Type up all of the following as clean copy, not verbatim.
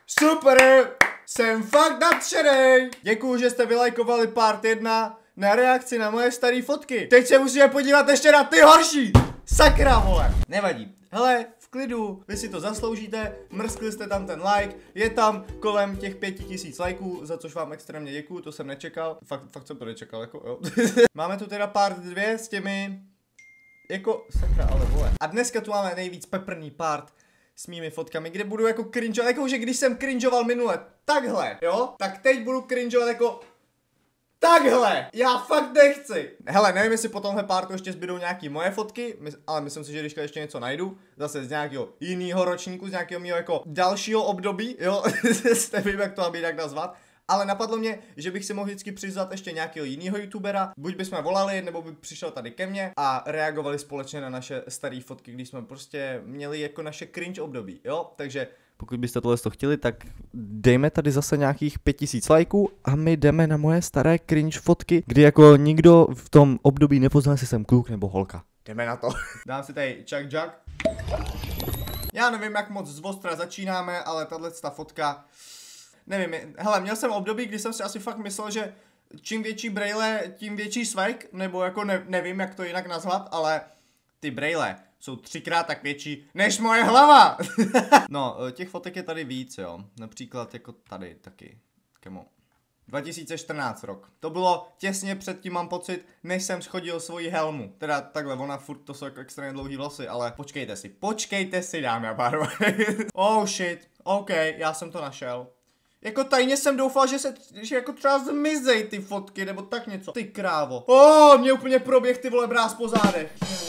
Super! Jsem fakt nadšenej! Děkuju, že jste vylajkovali part 1 na reakci na moje staré fotky. Teď se musíme podívat ještě na ty horší! Sakra, vole! Nevadí. Hele, v klidu, vy si to zasloužíte, mrskli jste tam ten like, je tam kolem těch 5000 lajků, za což vám extrémně děkuju, to jsem nečekal. Fakt jsem to nečekal, jako jo. Máme tu teda part 2 s těmi, jako, sakra, ale vole. A dneska tu máme nejvíc peprný part s mými fotkami, kde budu jako cringeovat, jakože když jsem cringeoval minule takhle, jo, tak teď budu cringeovat jako takhle, já fakt nechci. Hele, nevím, jestli po tomhle partu ještě zbydou nějaký moje fotky, ale myslím si, že když ještě něco najdu, zase z nějakého jiného ročníku, z nějakého mého jako dalšího období, jo, nevím, jak to mám jinak nazvat. Ale napadlo mě, že bych si mohl vždycky přizvat ještě nějakého jiného youtubera, buď bychom volali, nebo by přišel tady ke mně a reagovali společně na naše staré fotky, když jsme prostě měli jako naše cringe období, jo, takže pokud byste tohle chtěli, tak dejme tady zase nějakých 5000 lajků a my jdeme na moje staré cringe fotky, kdy jako nikdo v tom období nepoznal, jestli jsem kluk nebo holka. Jdeme na to. Dám si tady čak jack. Já nevím, jak moc zvostra začínáme, ale tato fotka, nevím, hele, měl jsem období, kdy jsem si asi fakt myslel, že čím větší brejle, tím větší svek, nebo jako nevím, jak to jinak nazvat, ale ty brejle jsou 3krát tak větší než moje hlava. No, těch fotek je tady víc, jo. Například jako tady taky. Kemo. 2014 rok. To bylo těsně předtím, mám pocit, než jsem schodil svoji helmu. Teda takhle, ona furt, to jsou jako extrémně dlouhý vlasy, ale počkejte si, dámy a pánové. Oh shit, ok, já jsem to našel. Jako tajně jsem doufal, že jako třeba zmizej ty fotky, nebo tak něco. Ty krávo. Mě úplně proběh ty vole bráz po zádech.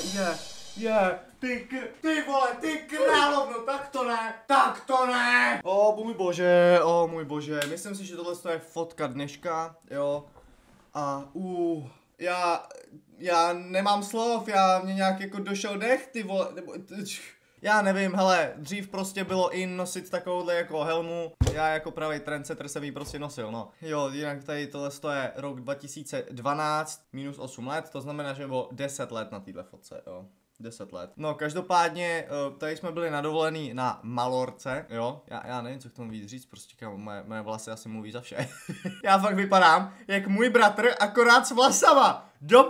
Ty vole, ty královno, tak to ne. Můj bože, myslím si, že tohle je fotka dneška, jo. A já nemám slov, mě nějak jako došel dech, ty vole, nebo já nevím, hele, dřív prostě bylo in nosit takovouhle jako helmu, já jako pravý trendsetter jsem ji prostě nosil, no. Jo, jinak tady tohle je rok 2012, minus 8 let, to znamená, že bylo 10 let na téhle fotce, jo. 10 let. No, každopádně, tady jsme byli na dovolený na Malorce, jo. Já nevím, co k tomu víc říct, prostě kámo, moje vlasy asi mluví za vše. Já fakt vypadám jak můj bratr, akorát s vlasama.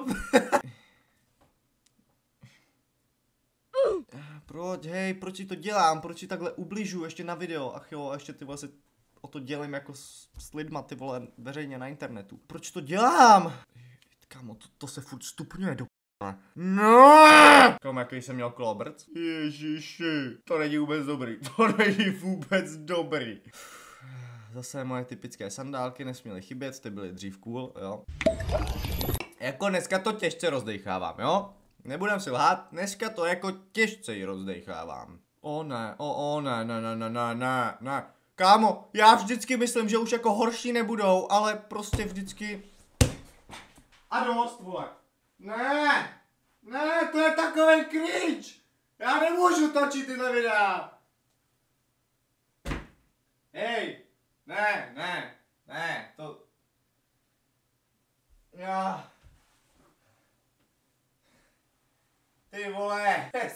Proč si to dělám, proč si takhle ubližuju ještě na video, ach jo, a ještě ty vole se o to dělím jako s lidma, ty vole, veřejně na internetu. Proč to dělám? Kámo, to se furt stupňuje do no! Kámo, jaký jsem měl klobrc? Ježiši, to není vůbec dobrý, Zase moje typické sandálky nesměly chybět, ty byly dřív cool, jo. Jako dneska to těžce rozdejchávám, jo. Nebudem si lhát, dneska to jako těžce ji rozdejchávám. Ne. Kámo, já vždycky myslím, že už jako horší nebudou, ale prostě vždycky... A dost, vole. Ne, to je takový cringe. Já nemůžu točit tyhle videa. Hej, ne, to... Ty vole, to je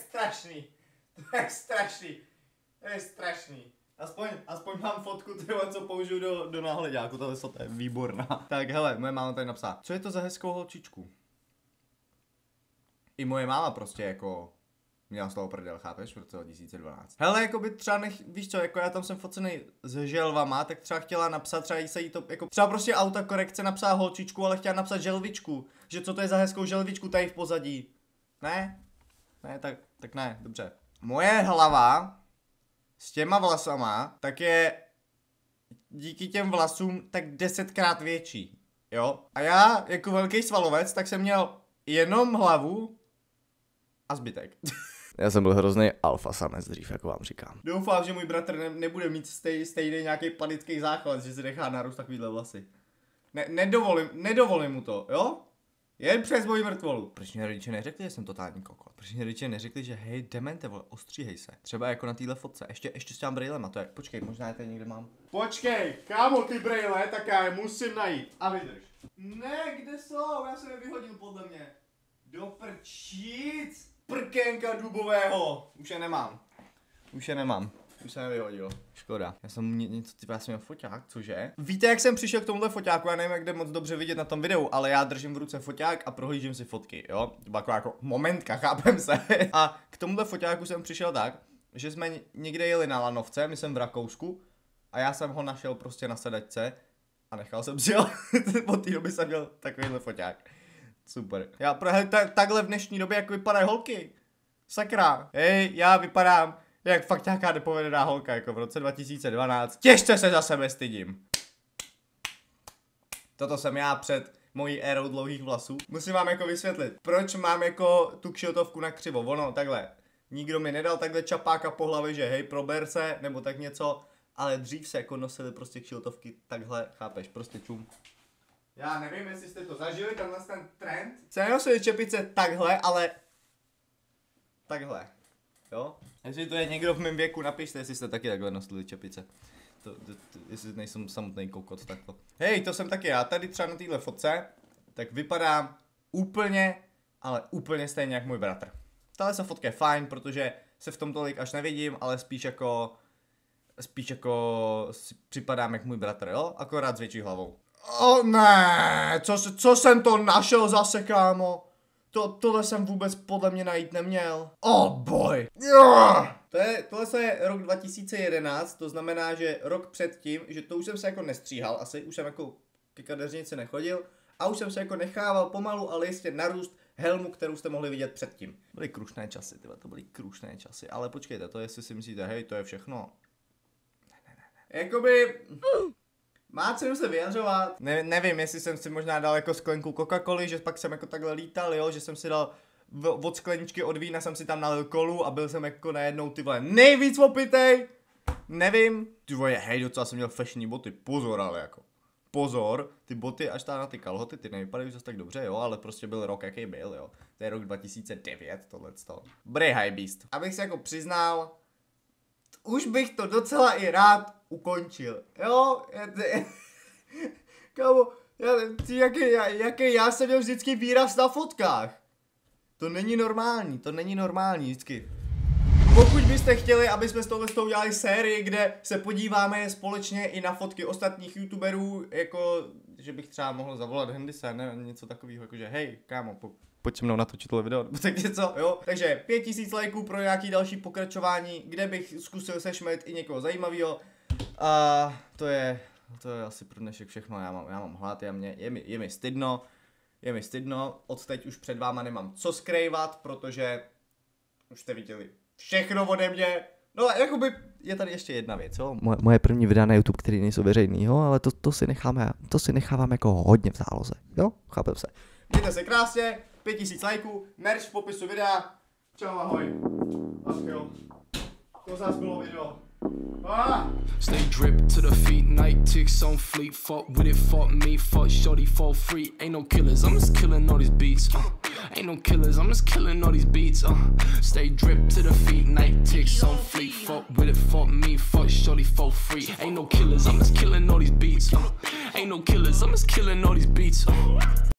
strašný. Aspoň mám fotku, tyhle, co použiju do náhledáku, tohle je výborná. Tak hele, moje máma tady napsala, co je to za hezkou holčičku? I moje máma prostě jako měla z toho prdel, chápeš, v roce 2012. Hele, jako by třeba víš co, jako já tam jsem focenej s želvama, tak třeba chtěla napsat, třeba se jí to, jako třeba prostě autokorekce napsala holčičku, ale chtěla napsat želvičku, že co to je za hezkou želvičku tady v pozadí. Ne, tak ne, dobře. Moje hlava s těma vlasama, tak je díky těm vlasům tak 10krát větší, jo. A já jako velký svalovec, tak jsem měl jenom hlavu a zbytek. Já jsem byl hrozný alfa samec dřív, jako vám říkám. Doufám, že můj bratr nebude mít stejný nějaký panický záchvat, že si nechá narůst takovýhle vlasy. Nedovolím mu to, jo? Jen přes moji mrtvolu. Proč mě rodiče neřekli, že jsem totální kokot? Proč mě rodiče neřekli, že hej, demente, vole, ostříhej se. Třeba jako na téhle fotce. Ještě s těma brejlema, to je. Počkej, možná je tady někde mám. Počkej, kámo, ty brejle, tak já je musím najít. A vydrž. Ne, kde jsou? Já jsem je vyhodil podle mě. Do prčíc. Prkénka dubového. Už je nemám. Už se nevyhodilo. Škoda. Já jsem měl foťák, cože? Víte, jak jsem přišel k tomuhle foťáku? Já nevím, jak jde moc dobře vidět na tom videu, ale já držím v ruce foťák a prohlížím si fotky, jo? To byla jako momentka, chápem se. A k tomuhle foťáku jsem přišel tak, že jsme někde jeli na lanovce, my jsem v Rakousku, a já jsem ho našel prostě na sedačce a nechal jsem si ho. Od té doby jsem měl takovýhle foťák. Super. Já takhle v dnešní době, jak vypadají holky. Sakra. Hej, já vypadám jak fakt nějaká nepovedená holka, jako v roce 2012. Těžce se za sebe stydím. Toto jsem já před mojí érou dlouhých vlasů. Musím vám jako vysvětlit, proč mám jako tu kšiltovku na křivo. Ono, takhle. Nikdo mi nedal takhle čapáka po hlavě, že hej, prober se, nebo tak něco. Ale dřív se jako nosily prostě kšiltovky takhle, chápeš, prostě čum. Já nevím, jestli jste to zažili, tenhle ten trend. Se nenosili čepice takhle, ale takhle, jo? Jestli to je někdo v mém věku, napište, jestli jste taky takhle nosili čepice. Jestli nejsem samotný kokot, takto. Hej, to jsem taky já, tady třeba na téhle fotce, tak vypadám úplně, ale úplně stejně jak můj bratr. Tahle se fotka je fajn, protože se v tom tolik až nevidím, ale spíš jako si připadám jak můj bratr, jo? Akorát s větší hlavou. Ne, co jsem to našel zase, kámo? Tohle jsem vůbec podle mě najít neměl. Boy. Tohle je rok 2011, to znamená, že rok předtím, že to už jsem se jako nestříhal, asi už jsem jako ke kadeřnici nechodil a už jsem se jako nechával pomalu, ale jistě narůst helmu, kterou jste mohli vidět předtím. Byly krušné časy, to byly krušné časy, ale počkejte, to jestli si myslíte, hej, to je všechno. Ne. Jakoby... Má cenu se vyjadřovat. Nevím, jestli jsem si možná dal jako sklenku Coca-Coly, že pak jsem jako takhle lítal, jo, že jsem si dal od skleničky od vína jsem si tam nalil kolu a byl jsem jako najednou ty vole nejvíc opitej. Nevím. Ty vole, hej, docela jsem měl fashionní boty, pozor ale jako. Pozor, ty boty až na ty kalhoty, ty nevypadají zase tak dobře, jo, ale prostě byl rok, jaký byl, jo. To je rok 2009, tohleto. Dobrý high beast. Abych se jako přiznal, už bych to docela i rád ukončil, jo? Kámo, jaký já jsem měl vždycky výraz na fotkách. To není normální vždycky. Pokud byste chtěli, aby jsme s touhle udělali sérii, kde se podíváme společně i na fotky ostatních youtuberů, jako, že bych třeba mohl zavolat Hendyse, ne, něco takového, jakože hej, kámo, pojď se mnou natočit tohle video, nebo tak něco, jo. Takže 5000 lajků pro nějaký další pokračování, kde bych zkusil sešmet i někoho zajímavého. A to je asi pro dnešek všechno, já mám hlad, je mi stydno, od teď už před váma nemám co skrývat, protože už jste viděli všechno ode mě. No a jakoby je tady ještě jedna věc, jo. Moje první videa na YouTube, který nejsou veřejný, jo, ale to si nechávám jako hodně v záloze, jo, chápem se. Mějte se krásně, 5000 lajků, merch v popisu videa, čau, ahoj, ach jo, to zás bylo video. Stay dripped to the feet, night ticks on fleet. Fuck with it, fuck me, fuck shorty, fall free. Ain't no killers, I'm just killing all these beats. Ain't no killers, I'm just killing all these beats. Stay dripped to the feet, night ticks on fleet. Fuck with it, fuck me, fuck shorty, fall free. Ain't no killers, I'm just killing all these beats. Ain't no killers, I'm just killing all these beats.